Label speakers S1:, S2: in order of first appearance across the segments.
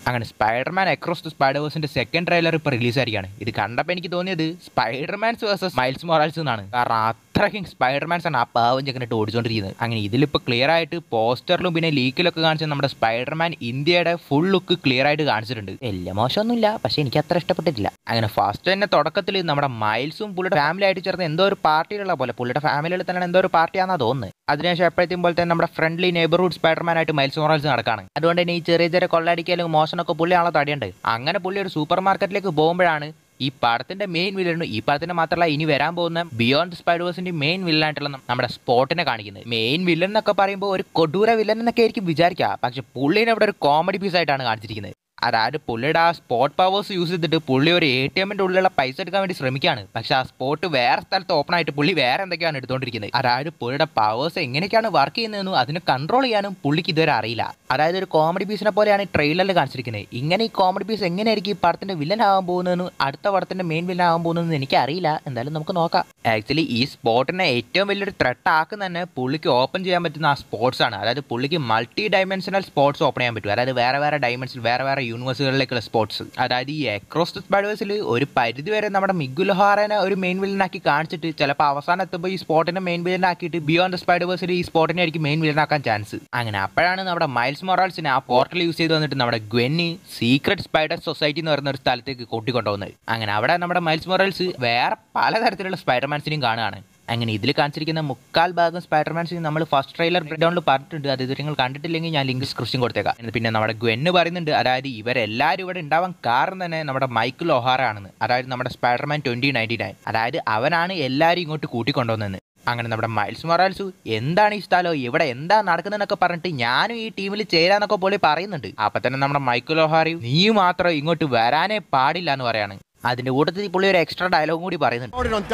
S1: അങ്ങനെ Spider-Man across the സ്പൈഡർവേഴ്സിന്റെ second trailer ഇപ്പോൾ റിലീസായിരിക്കുകയാണ്. ഇത് കണ്ടപ്പോൾ എനിക്ക് തോന്നിയത് സ്പൈഡർമാൻസ് വേഴ്സസ് മൈൽസ് മൊറാൽസ് എന്നാണ്. കാരണം അത്രയ്ക്കും സ്പൈഡർമാൻസ് ആണ് ആ പാവം ചെക്കനിട്ട് ഓടിച്ചുകൊണ്ടിരിക്കുന്നത്. അങ്ങനെ ഇതിലിപ്പോൾ ക്ലിയർ ആയിട്ട് പോസ്റ്ററിലും പിന്നെ ലീക്കിലൊക്കെ കാണിച്ച നമ്മുടെ സ്പൈഡർമാൻ ഇന്ത്യയുടെ ഫുൾ ലുക്ക് ക്ലിയർ ആയിട്ട് കാണിച്ചിട്ടുണ്ട്. വലിയ മോശമൊന്നുമില്ല, പക്ഷേ എനിക്ക് അത്ര ഇഷ്ടപ്പെട്ടിട്ടില്ല. അങ്ങനെ ഫസ്റ്റ് തന്നെ തുടക്കത്തിൽ നമ്മുടെ മൈൽസും പുള്ളിയുടെ ഫാമിലി ആയിട്ട് ചേർന്ന് എന്തോ ഒരു പാർട്ടിയിലുള്ള പോലെ, പുള്ളിയുടെ ഫാമിലിയിൽ തന്നെ എന്തോ ഒരു പാർട്ടിയാണെന്നാണ് തോന്നുന്നത്. അതിനുശേഷം എപ്പോഴത്തേക്കും പോലെ തന്നെ നമ്മുടെ ഫ്രണ്ട്ലി നെയ്ബർഹുഡ് സ്പൈഡർമാൻ ആയിട്ട് മൈൽസ് മൊറാൽസ് നടക്കാണ്. അതുകൊണ്ട് തന്നെ ഈ ചെറിയ ചെറിയ കൊള്ളടിക്കലും മോശനൊക്കെ പുള്ളിയാണല്ലോ തടിയുണ്ട്. അങ്ങനെ പുള്ളി ഒരു സൂപ്പർ മാർക്കറ്റിലേക്ക് പോകുമ്പോഴാണ് ഈ പടത്തിന്റെ മെയിൻ വില്ലനും ഈ പടത്തിന്റെ മാത്രമല്ല ഇനി വരാൻ പോകുന്ന ബിയോണ്ട് ദി സ്പൈഡർവേഴ്സിന്റെ മെയിൻ വില്ലനായിട്ടുള്ള നമ്മുടെ സ്പോട്ടിനെ കാണിക്കുന്നത്. മെയിൻ വില്ലൻ എന്നൊക്കെ പറയുമ്പോൾ ഒരു കൊടൂര വില്ലൻ എന്നൊക്കെ ആയിരിക്കും വിചാരിക്കുക, പക്ഷെ പുള്ളിനെ ഇവിടെ ഒരു കോമഡി പീസ് ആയിട്ടാണ് കാണിച്ചിരിക്കുന്നത്. അതായത് പുള്ളിയുടെ ആ സ്പോട്ട് പവേഴ്സ് യൂസ് ചെയ്തിട്ട് പുള്ളി ഒരു ATM-ന്റെ ഉള്ളിലുള്ള പൈസ എടുക്കാൻ വേണ്ടി ശ്രമിക്കുകയാണ്. പക്ഷെ ആ സ്പോട്ട് വേറെ സ്ഥലത്ത് ഓപ്പൺ ആയിട്ട് പുള്ളി വേറെ എന്തൊക്കെയാണ് എടുത്തുകൊണ്ടിരിക്കുന്നത്. അതായത് പുള്ളിയുടെ പവേഴ്സ് എങ്ങനെയൊക്കെയാണ് വർക്ക് ചെയ്യുന്നതെന്നും അതിനെ കൺട്രോൾ ചെയ്യാനും പുള്ളിക്ക് ഇതുവരെ അറിയില്ല. അതായത് ഒരു കോമഡി പീസിനെ പോലെയാണ് ഈ ട്രെയിലറിൽ കാണിച്ചിരിക്കുന്നത്. ഇങ്ങനെ ഈ കോമഡി പീസ് എങ്ങനെയായിരിക്കും ഈ പടത്തിന്റെ വില്ലൻ ആകാൻ പോകുന്നതെന്നും അടുത്ത പടത്തിന്റെ മെയിൻ വില്ലൻ ആകാൻ പോകുന്നതെന്ന് എനിക്ക് അറിയില്ല. എന്തായാലും നമുക്ക് നോക്കാം. ആക്ച്വലി ഈ സ്പോട്ടിനെ ഏറ്റവും വലിയൊരു ത്രെട്ട് ആക്കുന്ന തന്നെ പുള്ളിക്ക് ഓപ്പൺ ചെയ്യാൻ പറ്റുന്ന ആ സ്പോർട്സ് ആണ്. അതായത് പുള്ളിക്ക് മൾട്ടി ഡൈമെൻഷണൽ സ്പോർട്സ് ഓപ്പൺ ചെയ്യാൻ പറ്റും. അതായത് വേറെ വേറെ ഡൈമെൻഷൻ വേറെ യൂണിവേഴ്സുകളിലേക്കുള്ള സ്പോർട്സ്. അതായത് ഈ അക്രോസ് ദി സ്പൈഡർവേഴ്സിൽ ഒരു പരിധി വരെ നമ്മുടെ മിഗുൽ ഒഹാറനെ ഒരു മെയിൻ വില്ലനാക്കി കാണിച്ചിട്ട് ചിലപ്പോൾ അവസാനം എത്തുമ്പോൾ ഈ സ്പോട്ടിനെ മെയിൻ വില്ലനാക്കിയിട്ട് ബിയോണ്ട് ദി സ്പൈഡർവേഴ്സിൽ ഈ സ്പോട്ടിനെ ആയിരിക്കും മെയിൻ വില്ലനാക്കാൻ ചാൻസ്. അങ്ങനെ അപ്പോഴാണ് നമ്മുടെ മൈൽസ് മൊറാൽസിനെ ആ പോർട്ടൽ യൂസ് ചെയ്ത് വന്നിട്ട് നമ്മുടെ ഗ്വെന്നി സീക്രട്ട് സ്പൈഡർ സൊസൈറ്റി എന്ന് പറയുന്ന ഒരു സ്ഥലത്തേക്ക് കൂട്ടിക്കൊണ്ടുപോകുന്നത്. അങ്ങനെ അവിടെ നമ്മുടെ മൈൽസ് മൊറാൽസ് വേറെ പലതരത്തിലുള്ള സ്പൈഡർമാൻസിനെയും കാണുകയാണ്. അങ്ങനെ ഇതിൽ കാണിച്ചിരിക്കുന്ന മുക്കാൽ ഭാഗം സ്പൈഡർമാൻസിന് നമ്മൾ ഫസ്റ്റ് ട്രെയിലർ ബ്രേക്ക് ഡൗണിൽ പറഞ്ഞിട്ടുണ്ട്. അത് ഇതുവരെ നിങ്ങൾ കണ്ടിട്ടില്ലെങ്കിൽ ഞാൻ ലിങ്ക് ഡിസ്ക്രിപ്ഷൻ കൊടുത്തേക്കാം. പിന്നെ നമ്മുടെ ഗ്വെന്ന് പറയുന്നുണ്ട്, അതായത് ഇവരെല്ലാവരും ഇവിടെ ഉണ്ടാവാൻ കാരണം തന്നെ നമ്മുടെ മൈക്കിൾ ഒഹാറ ആണെന്ന്. അതായത് നമ്മുടെ സ്പൈഡർമാൻ 2099, അതായത് അവനാണ് എല്ലാവരും ഇങ്ങോട്ട് കൂട്ടിക്കൊണ്ടുവന്നെന്ന്. അങ്ങനെ നമ്മുടെ മൈൽസ് മൊറാൽസ് എന്താണ് ഈ സ്ഥലം, ഇവിടെ എന്താ നടക്കുന്നതെന്നൊക്കെ പറഞ്ഞിട്ട് ഞാനും ഈ ടീമിൽ ചേരാന്നൊക്കെ പോലെ പറയുന്നുണ്ട്. അപ്പൊ തന്നെ നമ്മുടെ മൈക്കിൾ ഒഹാറയും നീ മാത്രം ഇങ്ങോട്ട് വരാനേ പാടില്ല എന്ന് പറയാണ്. അതിന്റെ കൂട്ടത്തിൽ പുള്ളി ഒരു എക്സ്ട്രാ ഡയലോഗും കൂടി പറയുന്നുണ്ട്.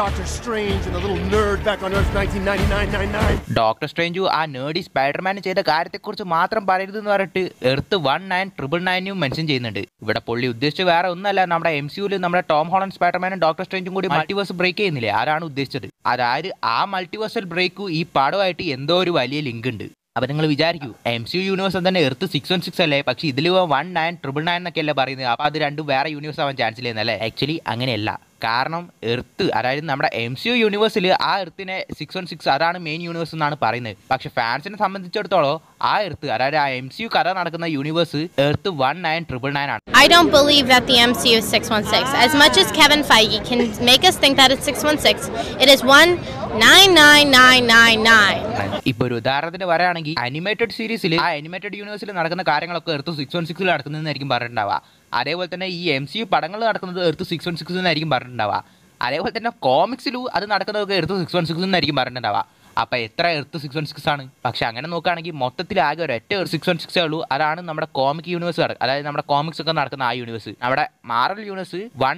S1: ഡോക്ടർ സ്ട്രേഞ്ചു ആ നേർഡി സ്പൈഡർമാൻ ചെയ്ത കാര്യത്തെക്കുറിച്ച് മാത്രം പറയരുതെന്ന് പറഞ്ഞിട്ട് എർത്ത് 1999 മെൻഷൻ ചെയ്യുന്നുണ്ട്. ഇവിടെ പുള്ളി ഉദ്ദേശിച്ച് വേറെ ഒന്നല്ല, നമ്മുടെ MCUവിൽ നമ്മുടെ ടോം ഹോളണ്ട് സ്പൈഡർമാനും ഡോക്ടർ സ്ട്രേഞ്ചും കൂടി മൾട്ടിവേഴ്സ് ബ്രേക്ക് ചെയ്യുന്നില്ലേ, ആരാണ് ഉദ്ദേശിച്ചത്. അതായത് ആ മൾട്ടിവേഴ്സൽ ബ്രേക്ക് ഈ പടമായിട്ട് എന്തോ ഒരു വലിയ ലിങ്ക് ഉണ്ട്. അപ്പം നിങ്ങൾ വിചാരിക്കൂ, MCU യൂണിവേഴ്സ് തന്നെ എർത്ത് 616 അല്ലേ, പക്ഷേ ഇതിൽ 1999 എന്നൊക്കെ അല്ലേ പറയുന്നത്. അപ്പോൾ അത് രണ്ടും വേറെ യൂണിവേഴ്സ് ആവാൻ ചാൻസ് ഇല്ലെന്നല്ലേ. ആക്ച്വലി അങ്ങനെയല്ല. കാരണം എർത്ത്, അതായത് നമ്മുടെ MCU യൂണിവേഴ്സിൽ ആ എർത്തിനെ 616 അതാണ് മെയിൻ യൂണിവേഴ്സ് എന്നാണ് പറയുന്നത്. പക്ഷെ ഫാൻസിനെ സംബന്ധിച്ചിടത്തോളം ആ എർത്ത്, അതായത് ആ MCU കഥ നടക്കുന്ന യൂണിവേഴ്സ് എർത്ത് 1999 ആണ്.
S2: I don't believe that the MCU is 616. As much as Kevin Feige can make us think that it's 616, it is 199999.
S1: ഇപ്പൊ ഒരു ഉദാഹരണത്തിന് പറയുകയാണെങ്കിൽ അനിമേറ്റഡ് സീരീസിൽ ആ അനിമേറ്റഡ് യൂണിവേഴ്സിൽ നടക്കുന്ന കാര്യങ്ങളൊക്കെ എർത്ത് 616 നടക്കുന്നതെന്നായിരിക്കും പറഞ്ഞിട്ടുണ്ടാവുക. അതേപോലെ തന്നെ ഈ MCU പടങ്ങൾ നടക്കുന്നത് എർത്ത് 616 എന്നായിരിക്കും പറഞ്ഞിട്ടുണ്ടാവുക. അതേപോലെ തന്നെ കോമിക്സിലും അത് നടക്കുന്നതൊക്കെ എർത്ത് 616 എന്നായിരിക്കും പറഞ്ഞിട്ടുണ്ടാവുക. അപ്പോൾ എത്ര എർത്ത് 616 ആണ്? പക്ഷെ അങ്ങനെ നോക്കുകയാണെങ്കിൽ മൊത്തത്തിൽ ആകെ ഒരു ഒറ്റ 616 ഉള്ളൂ. അതാണ് നമ്മുടെ കോമിക് യൂണിവേഴ്സ്, അതായത് നമ്മുടെ കോമിക്സ് ഒക്കെ നടക്കുന്ന ആ യൂണിവേഴ്സ്. നമ്മുടെ മാർവൽ യൂണിവേഴ്സ്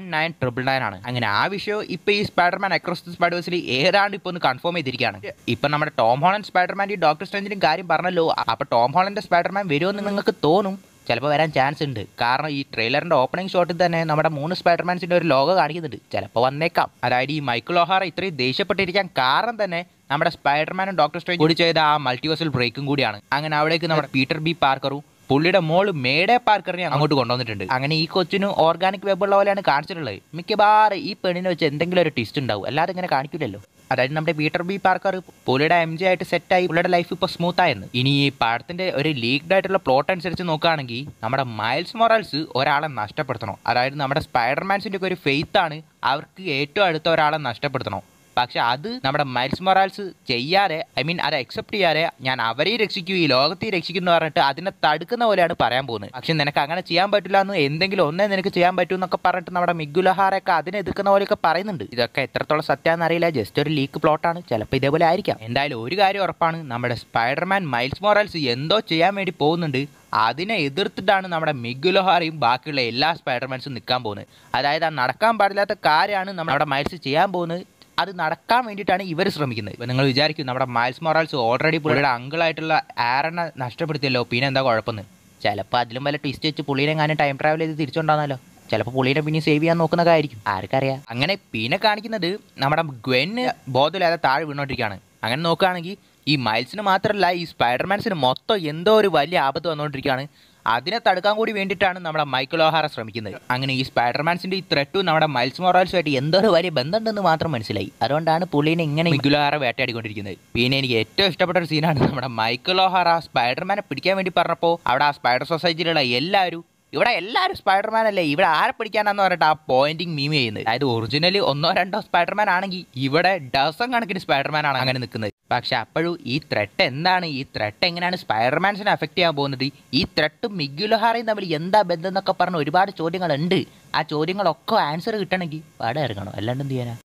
S1: 1999 ആണ്. അങ്ങനെ ആ വിഷയം ഇപ്പൊ ഈ സ്പൈഡർമാൻ അക്രോസ് ദി സ്പൈഡർവേഴ്സിൽ ഏതാണ്ട് ഇപ്പൊ ഒന്ന് കൺഫേം ചെയ്തിരിക്കുകയാണ്. ഇപ്പൊ നമ്മുടെ ടോം ഹോളണ്ട് സ്പൈഡർമാൻ്റെ ഡോക്ടർ സ്ട്രേഞ്ചിന്റെ കാര്യം പറഞ്ഞല്ലോ. അപ്പൊ ടോം ഹോളണ്ടിന്റെ സ്പൈഡർമാൻ വരുമെന്ന് നിങ്ങൾക്ക് തോന്നും. ചിലപ്പോൾ വരാൻ ചാൻസ് ഉണ്ട്. കാരണം ഈ ട്രെയിലറിന്റെ ഓപ്പണിംഗ് ഷോട്ടിൽ തന്നെ നമ്മുടെ 3 സ്പൈഡർമാൻസിന്റെ ഒരു ലോഗോ കാണിക്കുന്നുണ്ട്. ചിലപ്പോൾ വന്നേക്കാം. അതായത് ഈ മൈക്കിൾ ഒഹാറ ഇത്രയും ദേഷ്യപ്പെട്ടിരിക്കാൻ കാരണം തന്നെ നമ്മുടെ സ്പൈഡർമാനും ഡോക്ടർ സ്ട്രേഞ്ച് കൂടി ചെയ്ത ആ മൾട്ടിവേഴ്സൽ ബ്രേക്കും കൂടിയാണ്. അങ്ങനെ അവിടേക്ക് നമ്മുടെ പീറ്റർ ബി പാർക്കറും പുള്ളിയുടെ മോള് മേഡേ പാർക്കറിനെ അങ്ങോട്ട് കൊണ്ടുവന്നിട്ടുണ്ട്. അങ്ങനെ ഈ കൊച്ചിന് ഓർഗാനിക് വെബുള്ള പോലെയാണ് കാണിച്ചിട്ടുള്ളത്. മിക്കവാറും ഈ പെണ്ണിനെ വെച്ച് എന്തെങ്കിലും ഒരു ട്വിസ്റ്റ് ഉണ്ടാവും, അല്ലാതെ ഇങ്ങനെ കാണിക്കില്ലല്ലോ. അതായത് നമ്മുടെ പീറ്റർ ബി പാർക്കർ പുള്ളിയുടെ MJ ആയിട്ട് സെറ്റായി, പുള്ളിയുടെ ലൈഫ് ഇപ്പോൾ സ്മൂത്ത് ആയിരുന്നു. ഇനി ഈ പടത്തിന്റെ ഒരു ലീക്ഡ് ആയിട്ടുള്ള പ്ലോട്ട് അനുസരിച്ച് നോക്കുകയാണെങ്കിൽ നമ്മുടെ മൈൽസ് മൊറാൽസ് ഒരാളെ നഷ്ടപ്പെടുത്തണം. അതായത് നമ്മുടെ സ്പൈഡർമാൻസിന്റെ ഒക്കെ ഒരു ഫെയ്ത്ത് ആണ് അവർക്ക് ഏറ്റവും അടുത്ത ഒരാളെ നഷ്ടപ്പെടുത്തണം. പക്ഷെ അത് നമ്മുടെ മൈൽസ് മൊറാൽസ് ചെയ്യാതെ, അത് അക്സെപ്റ്റ് ചെയ്യാതെ ഞാൻ അവരെയും രക്ഷിക്കും ഈ ലോകത്തെയും രക്ഷിക്കുന്നു പറഞ്ഞിട്ട് അതിനെ തടുക്കുന്ന പോലെയാണ് പറയാൻ പോകുന്നത്. പക്ഷെ നിനക്ക് അങ്ങനെ ചെയ്യാൻ പറ്റില്ല എന്ന്, എന്തെങ്കിലും ഒന്നേ നിനക്ക് ചെയ്യാൻ പറ്റൂ എന്നൊക്കെ പറഞ്ഞിട്ട് നമ്മുടെ മിഗുൽ ഒഹാറയൊക്കെ അതിനെ എതിർക്കുന്ന പോലെയൊക്കെ പറയുന്നുണ്ട്. ഇതൊക്കെ എത്രത്തോളം സത്യമാണെന്ന് അറിയില്ല, ജസ്റ്റ് ഒരു ലീക്ക് പ്ലോട്ടാണ്, ചിലപ്പോൾ ഇതേപോലെ ആയിരിക്കാം. എന്തായാലും ഒരു കാര്യം ഉറപ്പാണ്, നമ്മുടെ സ്പൈഡർമാൻ മൈൽസ് മൊറാൽസ് എന്തോ ചെയ്യാൻ വേണ്ടി പോകുന്നുണ്ട്. അതിനെ എതിർത്തിട്ടാണ് നമ്മുടെ മിഗുൽ ഒഹാറയും ബാക്കിയുള്ള എല്ലാ സ്പൈഡർമാൻസും നിൽക്കാൻ പോകുന്നത്. അതായത് ആ നടക്കാൻ പാടില്ലാത്ത കാര്യമാണ് നമ്മുടെ മൈൽസ് ചെയ്യാൻ പോകുന്നത്. അത് നടക്കാൻ വേണ്ടിയിട്ടാണ് ഇവർ ശ്രമിക്കുന്നത്. ഇപ്പം നിങ്ങൾ വിചാരിക്കും നമ്മുടെ മൈൽസ് മൊറാൽസ് ഓൾറെഡി പുള്ളിയുടെ അങ്കിളായിട്ടുള്ള ആരനെ നഷ്ടപ്പെടുത്തിയല്ലോ, പിന്നെ എന്താ കുഴപ്പമെന്ന്. ചിലപ്പോൾ അതിലും വല്ല ട്വിസ്റ്റ് വെച്ച് പുള്ളീനെ എങ്ങാനും ടൈം ട്രാവൽ ചെയ്ത് തിരിച്ചുകൊണ്ടാണല്ലോ. ചിലപ്പോൾ പുള്ളീനെ പിന്നെ സേവ് ചെയ്യാൻ നോക്കുന്നതായിരിക്കും, ആർക്കറിയാം. അങ്ങനെ പിന്നെ കാണിക്കുന്നത് നമ്മുടെ ഗ്വെന്ന് ബോധമില്ലാതെ താഴെ വീണോണ്ടിരിക്കുകയാണ്. അങ്ങനെ നോക്കുകയാണെങ്കിൽ ഈ മൈൽസിന് മാത്രമല്ല ഈ സ്പൈഡർമാൻസിന് മൊത്തം എന്തോ ഒരു വലിയ ആപത്ത് വന്നുകൊണ്ടിരിക്കുകയാണ്. അതിനെ തടുക്കാൻ കൂടി വേണ്ടിയിട്ടാണ് നമ്മുടെ മൈക്കൽ ഓഹാറ ശ്രമിക്കുന്നത്. അങ്ങനെ ഈ സ്പൈഡർമാൻസിന്റെ ഈ ത്രെട്ടും നമ്മുടെ മൈൽസ് മൊറാൽസുമായിട്ട് എന്തൊരു വലിയ ബന്ധമുണ്ടെന്ന് മാത്രം മനസ്സിലായി. അതുകൊണ്ടാണ് പുള്ളീനെ ഇങ്ങനെ മൈക്കൽ ഓഹാറ വേട്ടയാടിക്കൊണ്ടിരിക്കുന്നത്. പിന്നെ എനിക്ക് ഏറ്റവും ഇഷ്ടപ്പെട്ട ഒരു സീനാണ് നമ്മുടെ മൈക്കൽ ഓഹാറ സ്പൈഡർമാനെ പിടിക്കാൻ വേണ്ടി പറഞ്ഞപ്പോൾ അവിടെ ആ സ്പൈഡർ സൊസൈറ്റിയിലുള്ള എല്ലാവരും സ്പൈഡർമാൻ അല്ലേ, ഇവിടെ ആരെ പിടിക്കാനാന്ന് പറഞ്ഞിട്ട് ആ പോയിന്റിങ് മീം ചെയ്യുന്നത്. അതായത് ഒറിജിനലി 1-2 സ്പൈഡർമാൻ ആണെങ്കിൽ ഇവിടെ ഡസൺ കണക്കിന് സ്പൈഡർമാൻ ആണ് അങ്ങനെ നിൽക്കുന്നത്. പക്ഷെ അപ്പോഴും ഈ ത്രെട്ട് എന്താണ്, ഈ ത്രെട്ട് എങ്ങനെയാണ് സ്പൈഡർമാൻസിനെ അഫക്റ്റ് ചെയ്യാൻ പോകുന്നത്, ഈ ത്രെട്ടും മിഗ്യുൽ ഓഹാറയും തമ്മിൽ എന്താ ബന്ധം എന്നൊക്കെ പറഞ്ഞ ഒരുപാട് ചോദ്യങ്ങളുണ്ട്. ആ ചോദ്യങ്ങളൊക്കെ ആൻസർ കിട്ടണമെങ്കിൽ പാടെ ഇറങ്ങണം, അല്ലാണ്ട് എന്ത് ചെയ്യാനാ.